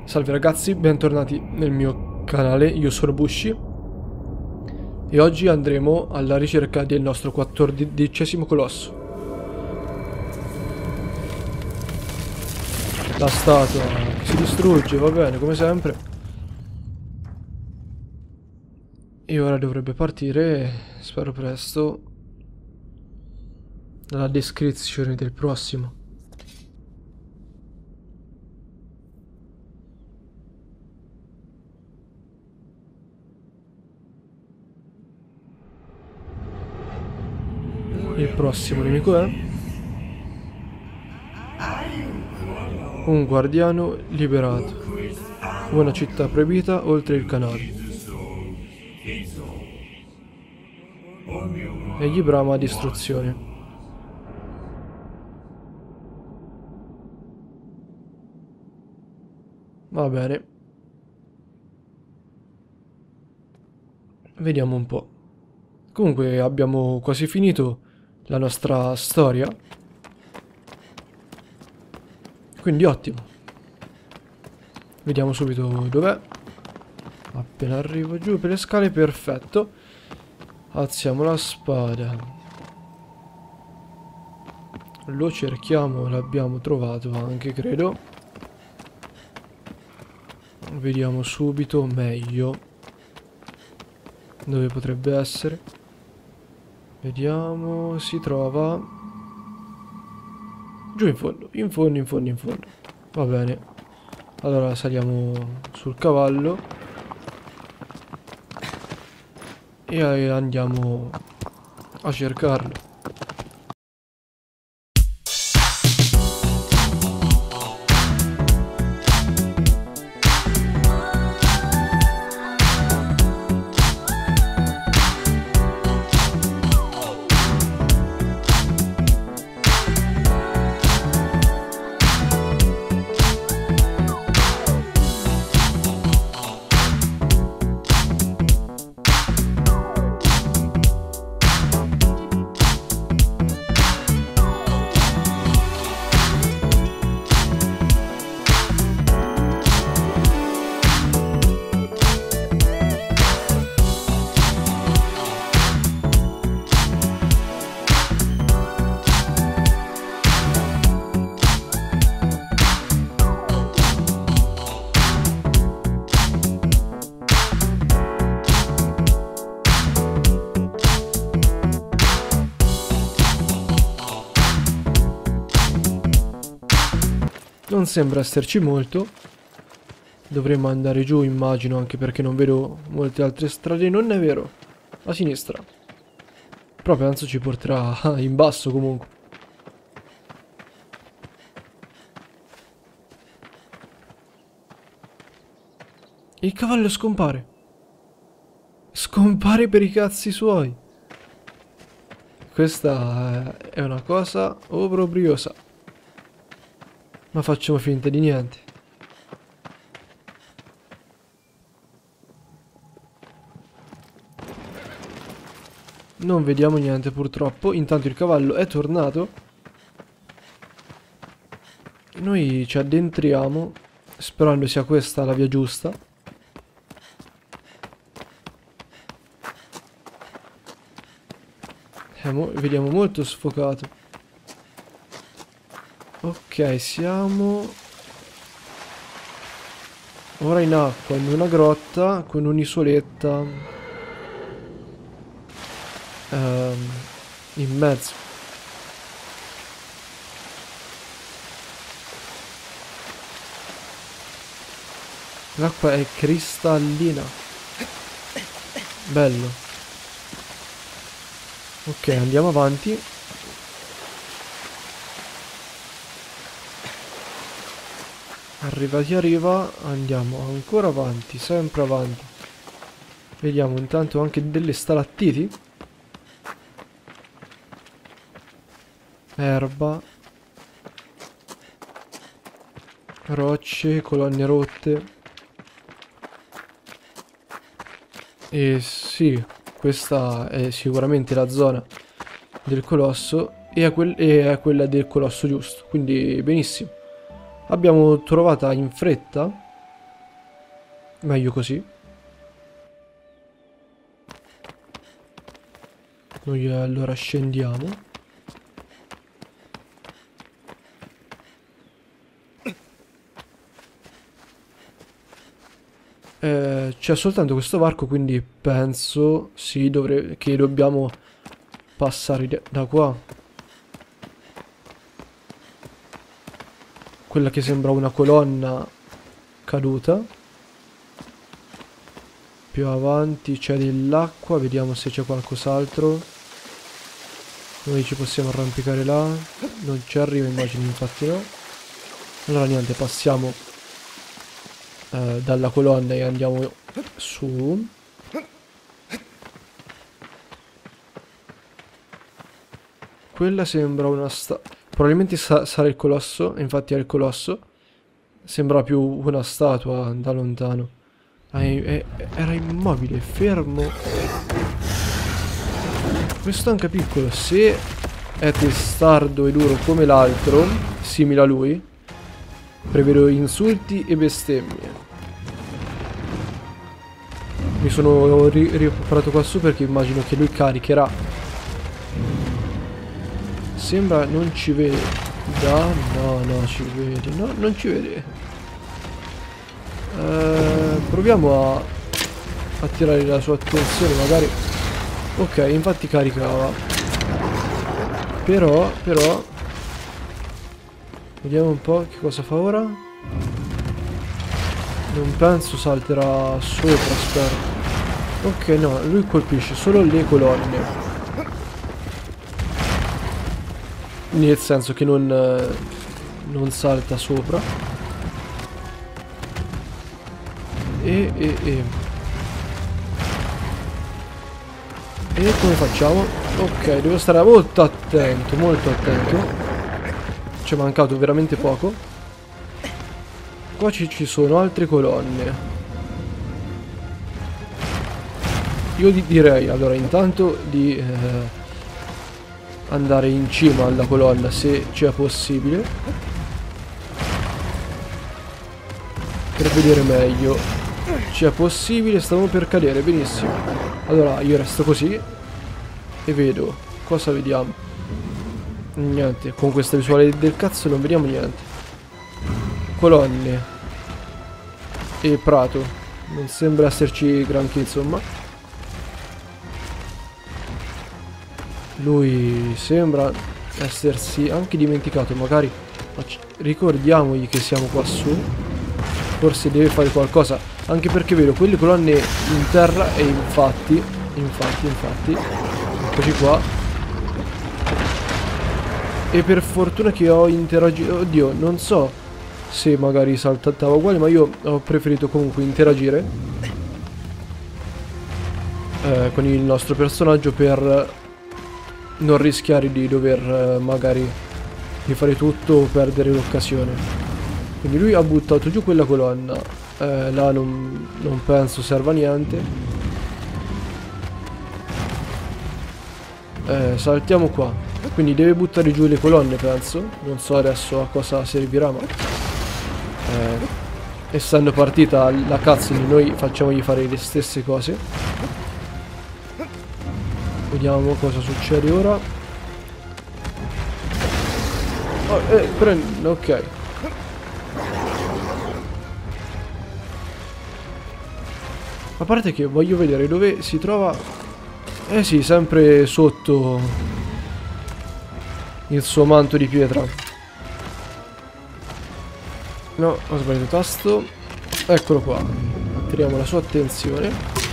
Salve ragazzi, bentornati nel mio canale, io sono Bushi e oggi andremo alla ricerca del nostro 14° colosso. La statua che si distrugge, va bene, come sempre. E ora dovrebbe partire, spero presto, la descrizione del prossimo. Il prossimo nemico è un guardiano liberato, una città proibita oltre il canale. Egli brama distruzione. Va bene. Vediamo un po'. Comunque abbiamo quasi finito la nostra storia. Quindi ottimo. Vediamo subito dov'è. Appena arrivo giù per le scale, perfetto. Alziamo la spada. Lo cerchiamo, l'abbiamo trovato anche, credo. Vediamo subito meglio dove potrebbe essere. Vediamo, si trova giù in fondo, in fondo, in fondo, in fondo. Va bene. Allora saliamo sul cavallo e andiamo a cercarlo. Non sembra esserci molto. Dovremmo andare giù, immagino, anche perché non vedo molte altre strade. Non è vero. A sinistra. Però penso ci porterà in basso comunque. Il cavallo scompare. Scompare per i cazzi suoi. Questa è una cosa obbrobriosa. Ma facciamo finta di niente. Non vediamo niente purtroppo. Intanto il cavallo è tornato. Noi ci addentriamo, sperando sia questa la via giusta. Vediamo molto sfocato. Ok, siamo ora in acqua, in una grotta con un'isoletta in mezzo. L'acqua è cristallina. Bello. Ok, andiamo avanti. Arrivati a riva, andiamo ancora avanti, sempre avanti. Vediamo intanto anche delle stalattiti. Erba. Rocce, colonne rotte. E sì, questa è sicuramente la zona del colosso e è quella del colosso giusto, quindi benissimo. Abbiamo trovata in fretta Meglio così. Noi allora scendiamo. C'è soltanto questo varco, quindi penso sì, che dobbiamo passare da qua. Quella che sembra una colonna caduta. Più avanti c'è dell'acqua, vediamo se c'è qualcos'altro. Noi ci possiamo arrampicare là. Non ci arriva, immagino, infatti no. Allora niente, passiamo dalla colonna e andiamo su. Quella sembra una probabilmente sarà il colosso, infatti è il colosso. Sembra più una statua da lontano. Era immobile, fermo. Questo è anche piccolo. Se è testardo e duro come l'altro, simile a lui, prevedo insulti e bestemmie. Mi sono ripreparato qua su perché immagino che lui caricherà. Sembra non ci vede. No, ci vede. No, non ci vede. Proviamo a attirare la sua attenzione, magari. Ok, infatti caricava. Però vediamo un po' che cosa fa ora. Non penso salterà sopra, spero. Ok, no, lui colpisce solo le colonne. Nel senso che non salta sopra. E come facciamo? Ok, devo stare molto attento, molto attento. Ci è mancato veramente poco. Qua ci sono altre colonne. Io direi allora intanto di andare in cima alla colonna se c'è possibile, per vedere meglio. C'è possibile, stavo per cadere, benissimo. Allora io resto così e vedo. Cosa vediamo? Niente, con questa visuale del cazzo non vediamo niente. Colonne e prato. Non sembra esserci granché, insomma. Lui sembra essersi anche dimenticato, magari ricordiamogli che siamo qua su. Forse deve fare qualcosa, anche perché vedo quelle colonne in terra e infatti, eccoci qua. E per fortuna che ho interagito, oddio, non so se magari saltava uguale, ma io ho preferito comunque interagire con il nostro personaggio per non rischiare di dover magari rifare tutto o perdere l'occasione. Quindi lui ha buttato giù quella colonna. Là non penso serva a niente. Saltiamo qua. Quindi deve buttare giù le colonne, penso. Non so adesso a cosa servirà, ma essendo partita la cutscene noi facciamogli fare le stesse cose. Vediamo cosa succede ora. Oh, ok. A parte che voglio vedere dove si trova. Eh sì, sempre sotto il suo manto di pietra. No, ho sbagliato tasto. Eccolo qua. Attiriamo la sua attenzione.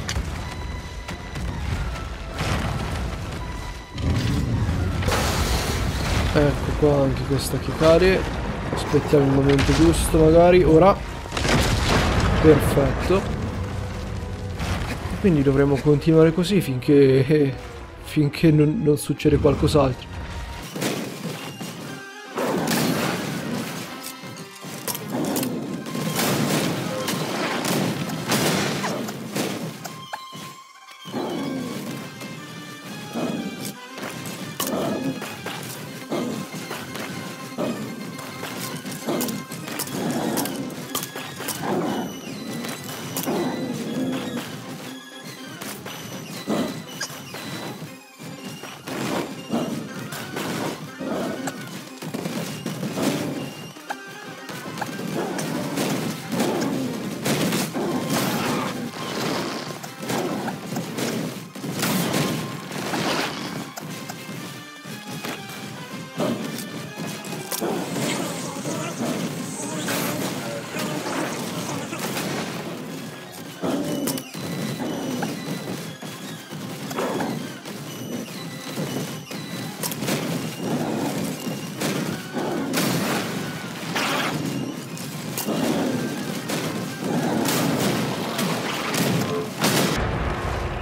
Ecco qua anche questa che cade. Aspettiamo il momento giusto magari. Ora. Perfetto. Quindi dovremo continuare così finché non succede qualcos'altro.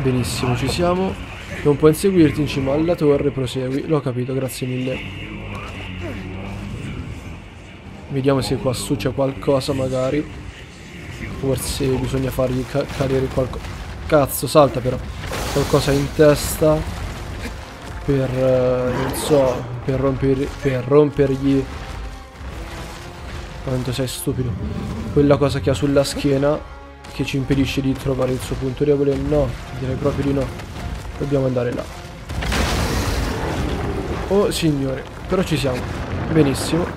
Benissimo, ci siamo. Non può inseguirti in cima alla torre, prosegui. L'ho capito, grazie mille. Vediamo se qua su c'è qualcosa magari. Forse bisogna fargli cadere qualcosa. Cazzo, salta però. Qualcosa in testa. Per, non so, per rompergli. Quanto sei stupido. Quella cosa che ha sulla schiena, che ci impedisce di trovare il suo punto debole. No, direi proprio di no. Dobbiamo andare là. Oh signore, però ci siamo. Benissimo.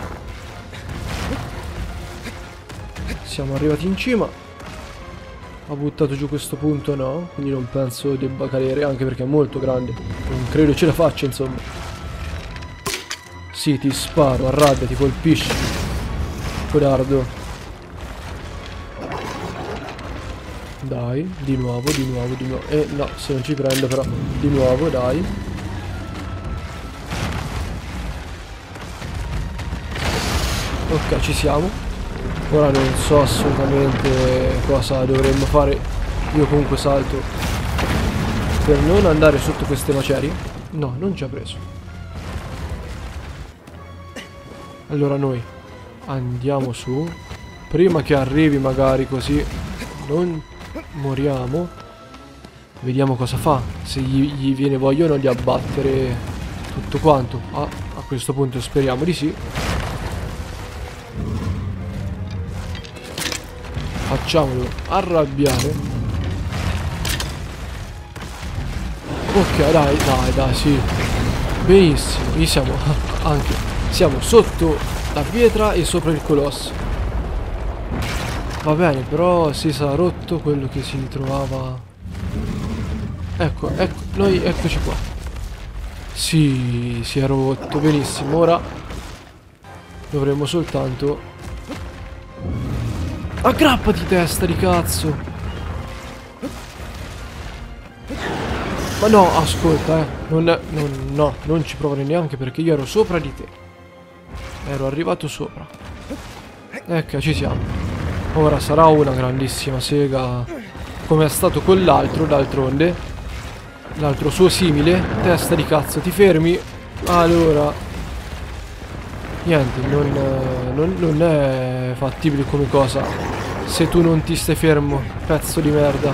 Siamo arrivati in cima. Ha buttato giù questo punto, no? Quindi non penso debba cadere, anche perché è molto grande. Non credo ce la faccia, insomma. Sì, ti sparo, arrabbiati, colpisci. Codardo. Dai, di nuovo, di nuovo, di nuovo. No, se non ci prendo però. Di nuovo, dai. Ok, ci siamo. Ora non so assolutamente cosa dovremmo fare. Io comunque salto per non andare sotto queste macerie. No, non ci ha preso. Allora noi andiamo su. Prima che arrivi magari, così non moriamo. Vediamo cosa fa. Se gli viene voglia o no di abbattere tutto quanto. A questo punto speriamo di sì. Facciamolo arrabbiare. Ok, dai, sì. Benissimo. Qui siamo anche. Siamo sotto la pietra e sopra il colosso. Va bene, però si sarà rotto quello che si trovava. Ecco, noi eccoci qua. Sì, si è rotto. Benissimo. Ora dovremmo soltanto. Aggrappati, testa di cazzo. Ma no, ascolta, no, non ci provare neanche perché io ero sopra di te. Ero arrivato sopra. Ecco, ci siamo. Ora sarà una grandissima sega, come è stato con l'altro, d'altronde. L'altro suo simile. Testa di cazzo, ti fermi? Allora niente, non è fattibile come cosa se tu non ti stai fermo, pezzo di merda.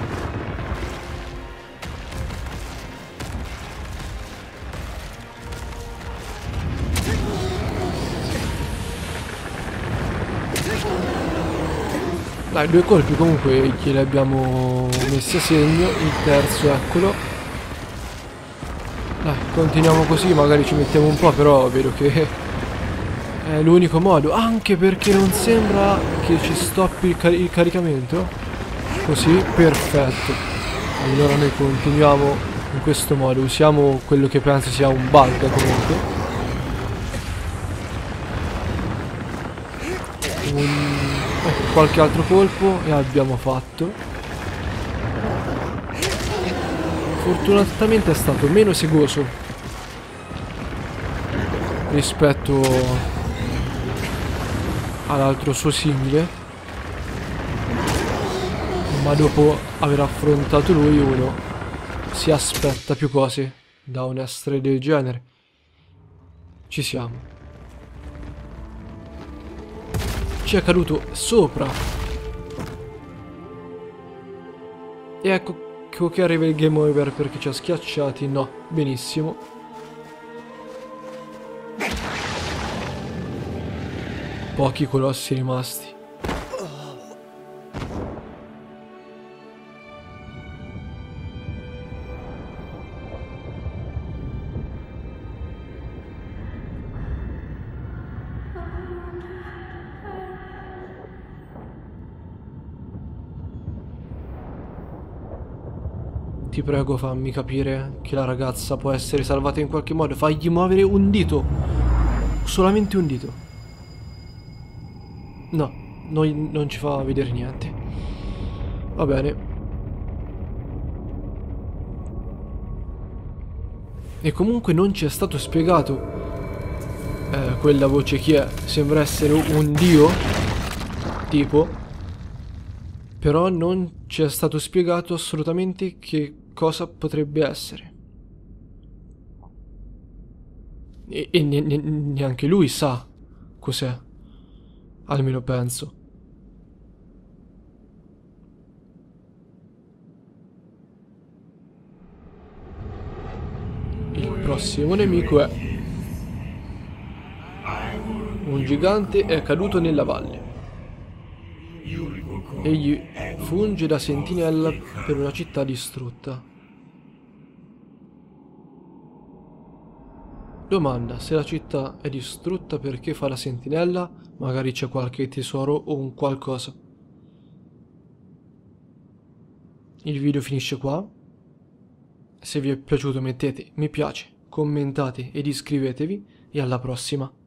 Dai, 2 colpi comunque glieli abbiamo messi a segno. Il terzo, eccolo. Dai, continuiamo così, magari ci mettiamo un po', però vedo che è l'unico modo, anche perché non sembra che ci stoppi il caricamento. Così, perfetto. Allora noi continuiamo in questo modo. Usiamo quello che penso sia un bug comunque. Ecco, qualche altro colpo e abbiamo fatto. Fortunatamente è stato meno eseguoso rispetto all'altro suo simile, ma dopo aver affrontato lui uno si aspetta più cose da un essere del genere. Ci siamo. Ci è caduto sopra e ecco che arriva il game over perché ci ha schiacciati. No, benissimo. Pochi colossi rimasti. Ti prego, fammi capire che la ragazza può essere salvata in qualche modo. Fagli muovere un dito. Solamente un dito. No, non ci fa vedere niente. Va bene. E comunque non ci è stato spiegato. Quella voce chi è? Sembra essere un dio. Tipo. Però non ci è stato spiegato assolutamente che cosa potrebbe essere. E neanche lui sa cos'è. Almeno penso. Il prossimo nemico è... Un gigante è caduto nella valle. Egli funge da sentinella per una città distrutta. Domanda, se la città è distrutta perché fa la sentinella? Magari c'è qualche tesoro o un qualcosa. Il video finisce qua. Se vi è piaciuto mettete mi piace, commentate ed iscrivetevi e alla prossima.